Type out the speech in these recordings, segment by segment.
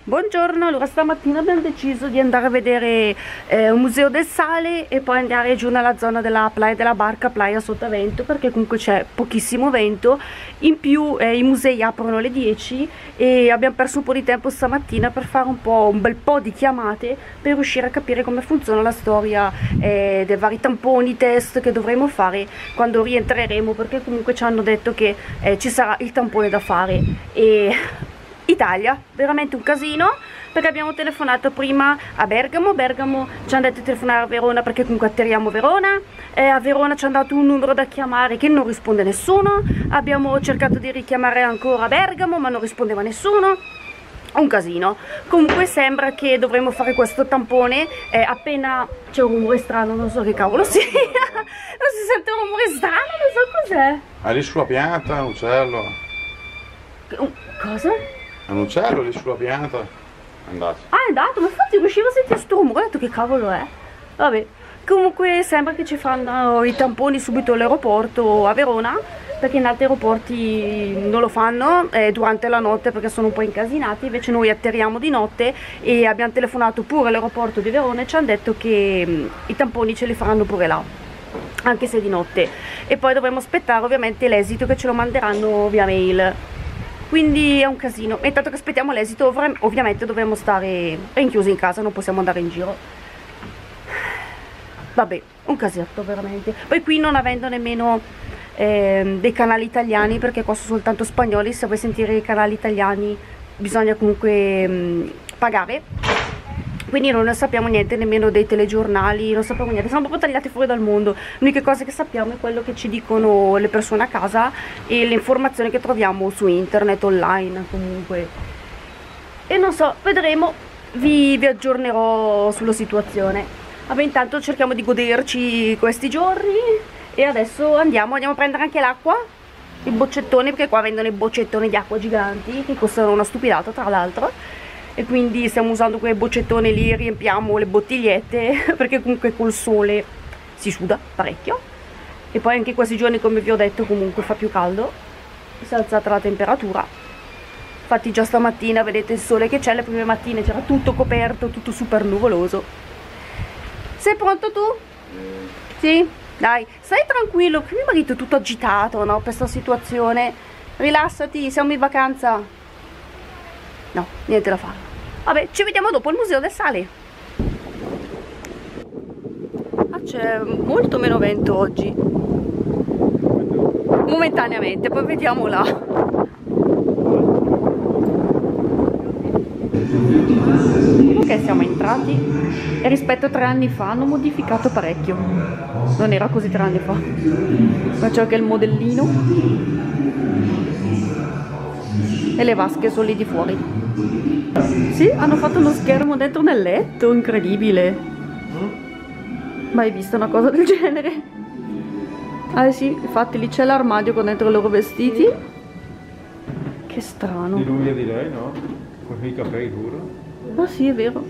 Buongiorno, allora stamattina abbiamo deciso di andare a vedere un museo del sale e poi andare giù nella zona della Playa della Barca, Playa Sotavento, perché comunque c'è pochissimo vento. In più i musei aprono alle 10 e abbiamo perso un po' di tempo stamattina per fare un bel po' di chiamate per riuscire a capire come funziona la storia dei vari tamponi, test che dovremo fare quando rientreremo, perché comunque ci hanno detto che ci sarà il tampone da fare. E Italia, veramente un casino, perché abbiamo telefonato prima a Bergamo ci hanno detto di telefonare a Verona perché comunque atterriamo a Verona, a Verona ci hanno dato un numero da chiamare che non risponde nessuno, abbiamo cercato di richiamare ancora Bergamo ma non rispondeva nessuno, un casino. Comunque sembra che dovremo fare questo tampone appena c'è un rumore strano, non so che cavolo sia, non si sente un rumore strano, non so cos'è. Ah, lì sulla pianta, un uccello. Cosa? Un uccello lì sulla pianta. È andato. Ah, è andato, ma infatti riuscivo a sentire sto rumore, ho detto che cavolo è. Vabbè, comunque sembra che ci fanno i tamponi subito all'aeroporto a Verona, perché in altri aeroporti non lo fanno durante la notte perché sono un po' incasinati. Invece noi atterriamo di notte e abbiamo telefonato pure all'aeroporto di Verona e ci hanno detto che i tamponi ce li faranno pure là, anche se di notte. E poi dovremo aspettare ovviamente l'esito, che ce lo manderanno via mail. Quindi è un casino, e intanto che aspettiamo l'esito ovviamente dovremo stare rinchiusi in casa, non possiamo andare in giro. Vabbè, un casetto veramente. Poi qui non avendo nemmeno dei canali italiani, perché qua sono soltanto spagnoli, se vuoi sentire i canali italiani bisogna comunque pagare. Quindi noi non sappiamo niente nemmeno dei telegiornali, non sappiamo niente, siamo proprio tagliati fuori dal mondo. L'unica cosa che sappiamo è quello che ci dicono le persone a casa e le informazioni che troviamo su internet, online comunque. E non so, vedremo, vi aggiornerò sulla situazione. Vabbè, intanto cerchiamo di goderci questi giorni e adesso andiamo a prendere anche l'acqua, i boccettoni, perché qua vendono i boccettoni di acqua giganti che costano una stupidata tra l'altro. E quindi stiamo usando quei boccettoni lì, riempiamo le bottigliette perché comunque col sole si suda parecchio. E poi anche questi giorni, come vi ho detto, comunque fa più caldo, si è alzata la temperatura. Infatti già stamattina vedete il sole che c'è, le prime mattine c'era tutto coperto, tutto super nuvoloso. Sei pronto tu? Sì? Dai, stai tranquillo, che mio marito è tutto agitato, no, per questa situazione. Rilassati, siamo in vacanza. No, niente da fare. Vabbè, ci vediamo dopo il museo del sale. Ah, c'è molto meno vento oggi. Momentaneamente, poi vediamo là. Ok, siamo entrati e rispetto a 3 anni fa hanno modificato parecchio. Non era così 3 anni fa. Ma c'è anche il modellino e le vasche sono lì di fuori. Sì, hanno fatto uno schermo dentro nel letto, incredibile. Mai visto una cosa del genere? Ah sì, infatti lì c'è l'armadio con dentro i loro vestiti. Che strano. Di lui e di lei, no? Con i capelli duri. Ah sì, è vero.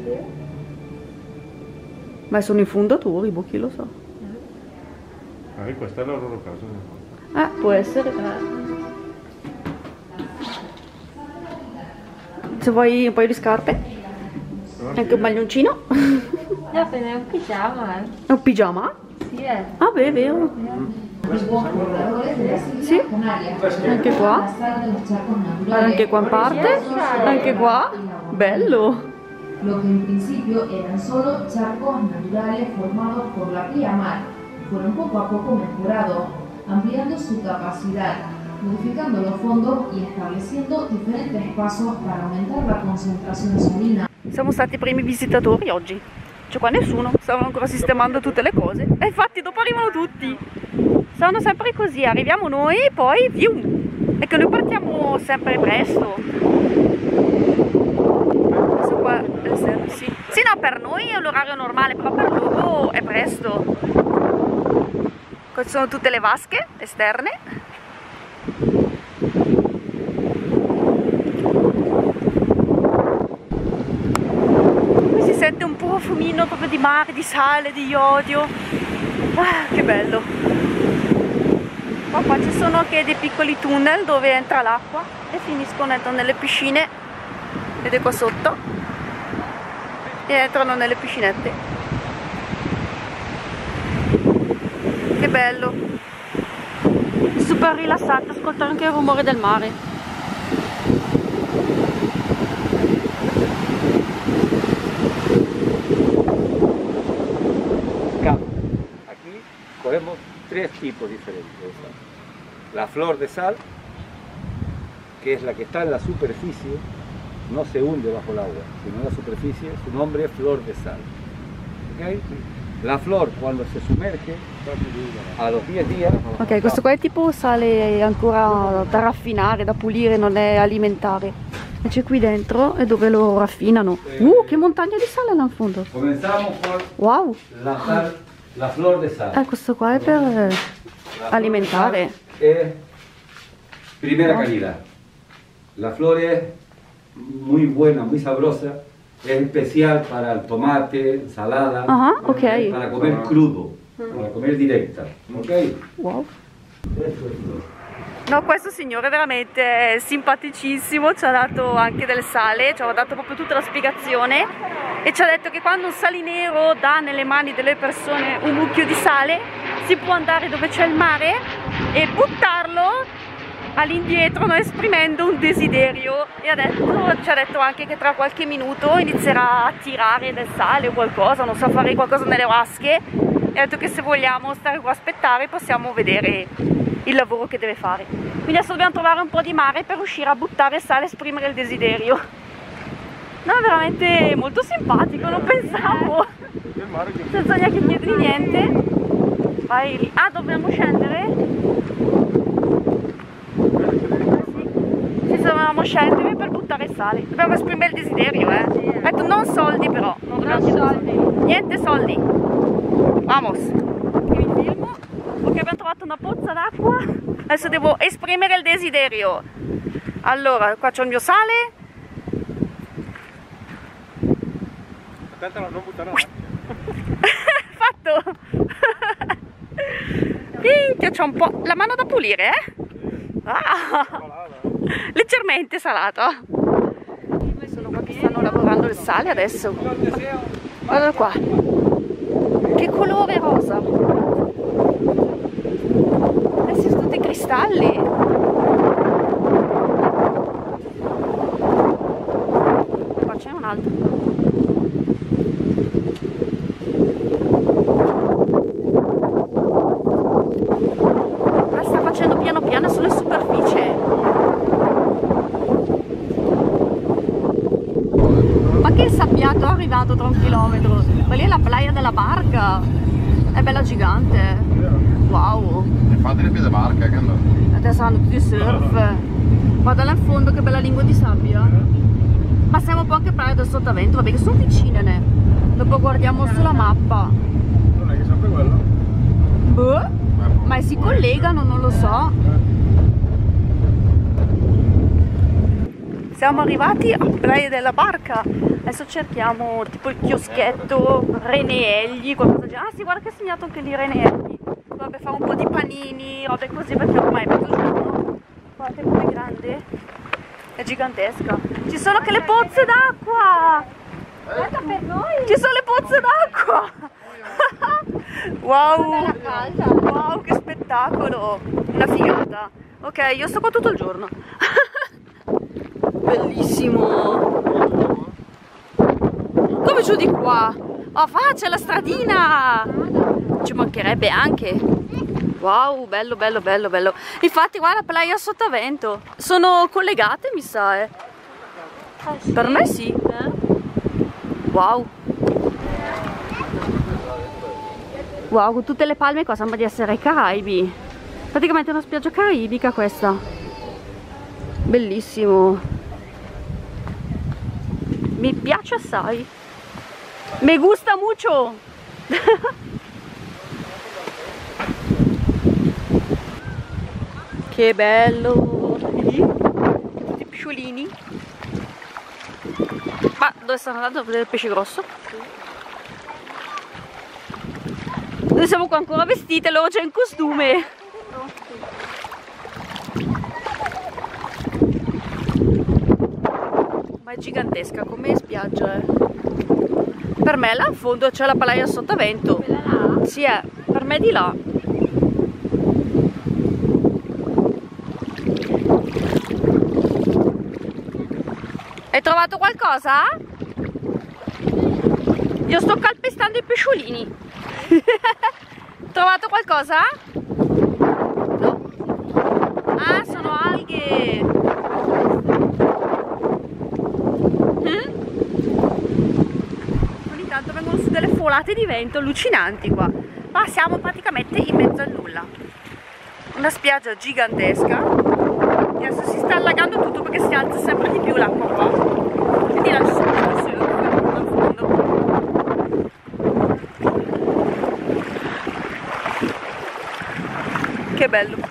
Ma sono i fondatori, boh, chi lo sa. Questa è la loro casa. Può essere. Se vuoi un paio di scarpe, anche un maglioncino. No, è un pigiama, È un pigiama? Sì, Ah beh, è vero. Sì, anche qua. Anche qua in parte. Anche qua. Bello. Lo que en principio eran solo charcos naturales formados por la pleamar fueron poco a poco mejorados, ampliando su capacidad, modificando los fondos y estableciendo diferentes pasos para aumentar la concentración salina. Siamo stati i primi visitatori oggi. C'è qua nessuno, stavano ancora sistemando tutte le cose. E infatti dopo arrivano tutti. Stanno sempre così, arriviamo noi e poi vium. E che noi partiamo sempre presto. Questo qua sì. Sì, no, per noi è l'orario normale, però per loro è presto. Queste sono tutte le vasche esterne. Si sente un profumino proprio di mare, di sale, di iodio. Ah, che bello. Qua ci sono anche dei piccoli tunnel dove entra l'acqua e finiscono dentro nelle piscine Vedete qua sotto, e entrano nelle piscinette. Che bello, super rilassante, ascoltare anche il rumore del mare. Aquí cogemos tres tipos diferentes de sal. La flor de sal, que es la que está en la superficie, no se hunde bajo el agua, sino en la superficie, su nombre es flor de sal. ¿Okay? La flor quando si sumerge a los 10 días. Ok, questo qua è tipo sale ancora da raffinare, da pulire, non è alimentare. E c'è qui dentro è dove lo raffinano. Che montagna di sale là in fondo. Comenzamos por Wow! la sal, la flor de sal. Questo qua è per alimentare. Es primera calidad. La flor es muy buena, muy sabrosa. Es especial para el tomate, ensalada, ok. para comer crudo, para comer directa. ¿Ok? Wow! Eso es todo. No, questo signore è veramente simpaticissimo, ci ha dato anche del sale, ci ha dato proprio tutta la spiegazione e ci ha detto che quando un salinero dà nelle mani delle persone un mucchio di sale si può andare dove c'è il mare e buttarlo all'indietro, no, esprimendo un desiderio, e ci ha detto anche che tra qualche minuto inizierà a tirare del sale o qualcosa, non so, fare qualcosa nelle vasche, e ha detto che se vogliamo stare qua a aspettare possiamo vedere il lavoro che deve fare. Quindi adesso dobbiamo trovare un po' di mare per riuscire a buttare il sale e esprimere il desiderio. No, è veramente molto simpatico, non pensavo, senza neanche chiedergli niente. Vai lì. Ah, dobbiamo scendere? Dovevamo scendere per buttare il sale, dobbiamo esprimere il desiderio, Ha detto non soldi però, non dobbiamo soldi. Niente soldi. Vamos. Io mi filmo. Ok, abbiamo trovato una pozza d'acqua, adesso devo esprimere il desiderio. Allora, qua c'ho il mio sale. Attenta a non buttare Fatto. Minchia, c'ho un po' la mano da pulire, leggermente salata. Sono qua che stanno lavorando il sale adesso. Guarda qua, che colore rosa. Sono tutti cristalli. Qua c'è un altro. Piano piano sulle superficie. Ma che sabbiato è arrivato tra 1 chilometro? Ma lì è la playa della barca. È bella gigante. Wow. Fate le piede barca, che andate? Adesso hanno tutti surf. Guarda là in fondo che bella lingua di sabbia. Ma siamo un po' anche playa del Sotavento, vabbè che sono vicine. Dopo guardiamo sulla mappa. Non è che sempre quella? Boh. Ma si collegano, non lo so. Siamo arrivati a Playa della Barca. Adesso cerchiamo tipo il chioschetto Reneegli, qualcosa di... Ah sì, guarda che è segnato anche di Reneegli. Dovrebbe fare un po' di panini, robe così, perché ormai è mezzogiorno. Guardate com'è grande. È gigantesca. Ci sono anche le pozze d'acqua. Guarda per noi! Ci sono le pozze d'acqua. Wow! Wow, che spettacolo! Una figata! Ok, io sto qua tutto il giorno. Bellissimo! Come giù di qua? Oh, c'è la stradina! Ci mancherebbe anche! Wow, bello, bello, bello, bello! Infatti, guarda, Playa Sotavento! Sono collegate, mi sa, Per me sì! Wow! Wow, con tutte le palme qua sembra di essere ai Caraibi. Praticamente è una spiaggia caraibica questa. Bellissimo. Mi piace assai. Me gusta mucho. Che bello. Tutti pesciolini. Ma dove stanno andando a vedere il pesce grosso? Noi siamo qua ancora vestite, loro già in costume. Ma ma è gigantesca come spiaggia, Per me là in fondo c'è la Playa Sotavento. Quella là? Sì, per me di là. Hai trovato qualcosa? Io sto calpestando i pesciolini. Trovato qualcosa? No. Ah, sono alghe. Ogni tanto vengono su delle folate di vento allucinanti qua. Ma siamo praticamente in mezzo al nulla. Una spiaggia gigantesca. Adesso si sta allagando tutto perché si alza sempre di più l'acqua qua. E di là ci sono le persone al fondo. Che bello.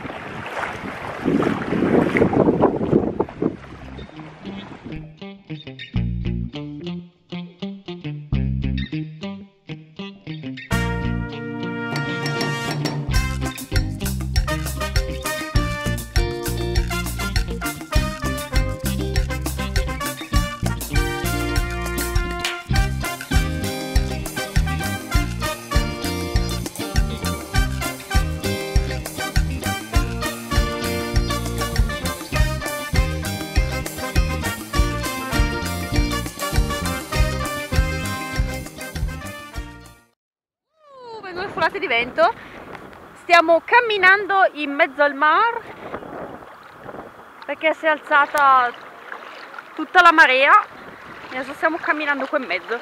Vengono folate di vento. Stiamo camminando in mezzo al mare perché si è alzata tutta la marea e adesso stiamo camminando qua in mezzo.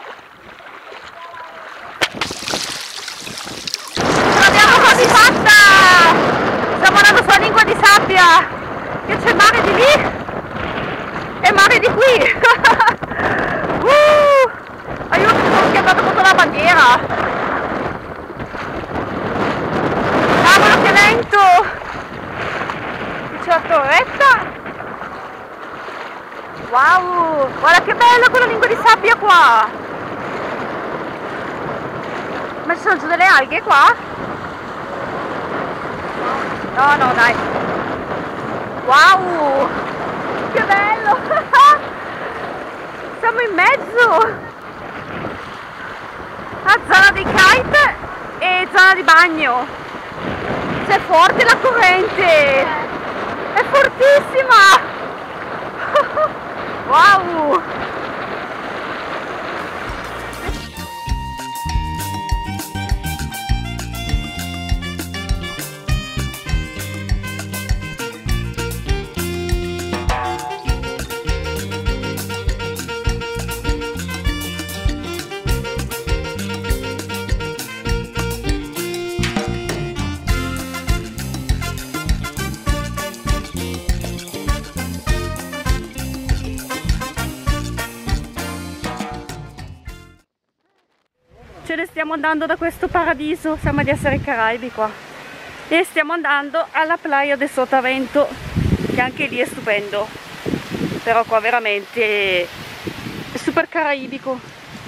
Ce l'abbiamo quasi fatta! Stiamo andando sulla lingua di sabbia, che c'è mare di lì e mare di qui. Aiuto, mi sono schiantato contro la bandiera. Cavolo che lento! C'è la torretta! Wow! Guarda che bella quella lingua di sabbia qua! Ma ci sono giù delle alghe qua? No, no, dai! Wow! Che bello! Siamo in mezzo! A zona di kite e zona di bagno! È forte la corrente, è fortissima. Wow. Ce ne stiamo andando da questo paradiso, sembra di essere ai Caraibi qua. E stiamo andando alla Playa de Sotavento, che anche lì è stupendo. Però qua veramente è super caraibico.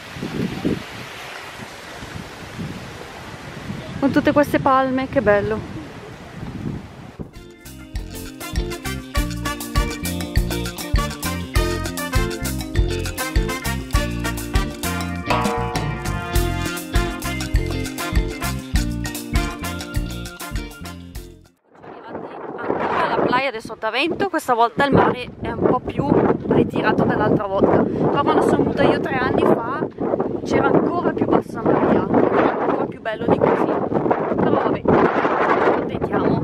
Con tutte queste palme, che bello. Playa del Sotavento, questa volta il mare è un po' più ritirato dell'altra volta, però quando sono venuta io 3 anni fa c'era ancora più bassa marea, ancora più bello di così, però vabbè, contentiamo.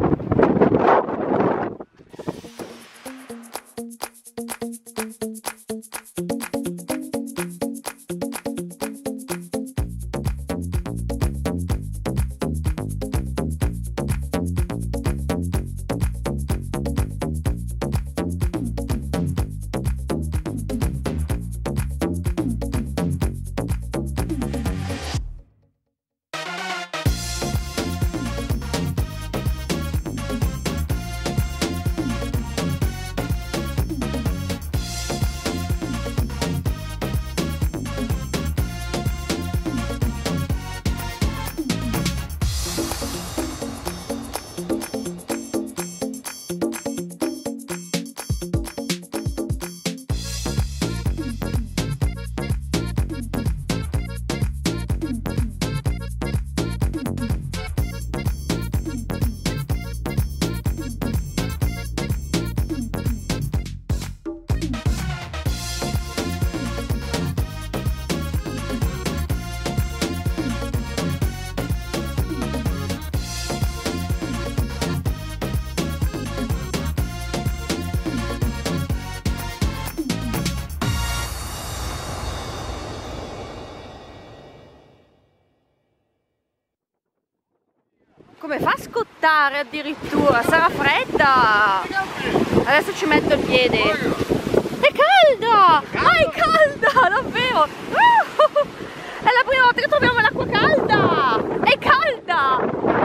come fa a scottare addirittura? Sarà fredda! Adesso ci metto il piede. È calda! Ah, è calda! Davvero! È la prima volta che troviamo l'acqua calda! È calda!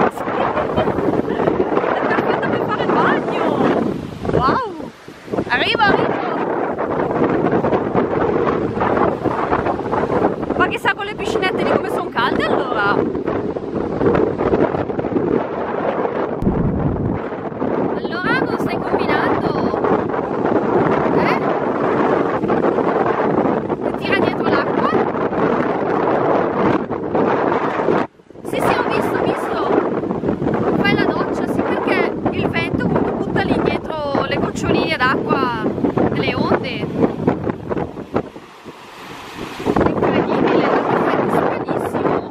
È perfetta per fare il bagno! Wow! Arriva, arriva! Ma chissà con le piscinette di come sono calde allora! D'acqua delle onde. Incredibile, l'effetto stranissimo.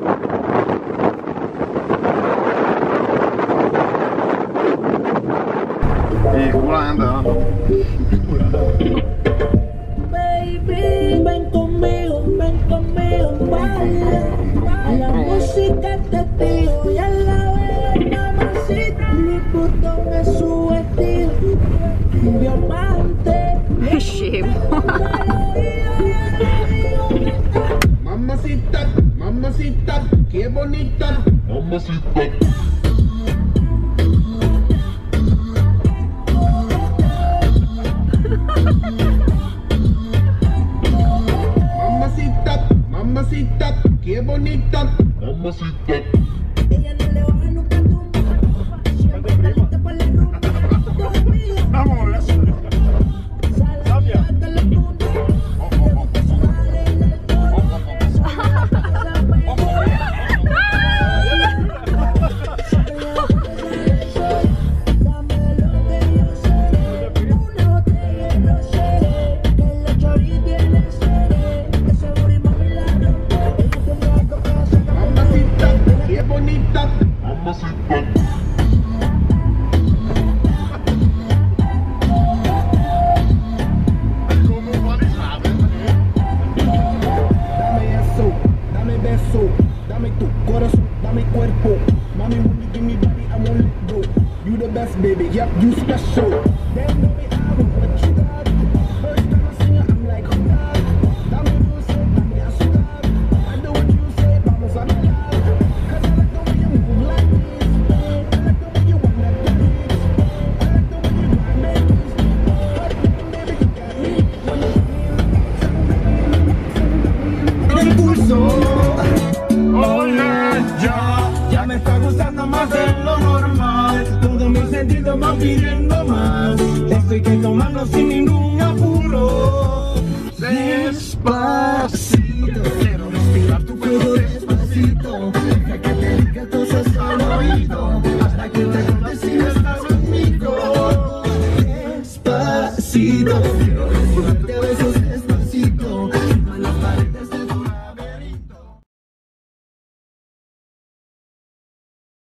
E come anda? Baby, ven conmigo, baila. La música te tiro y a la vez mamacita. Mi botón es su estilo. È scemo. Mamacita, mamacita, che bonita. Mamacita. Mamacita, mamacita, che bonita. Mamacita. Ella no le baja nunca tumba. Siempre está lista para la rumba. Vamos, baby, yep, you special. They know me, I will what you got. First time I see you, I'm like, oh God. Dame dulce, dame azúcar. I do what you say, vamos a bailar. Cause I like the way you move like this. I like the way you walk like this. I like the way you ride like this. Hot baby, you got me. When you el pulso. Oh yeah, ya me está gustando más de lo normal. Todos mis sentidos van pidiendo más. Esto hay que tomarlo sin ningún apuro. Despacio.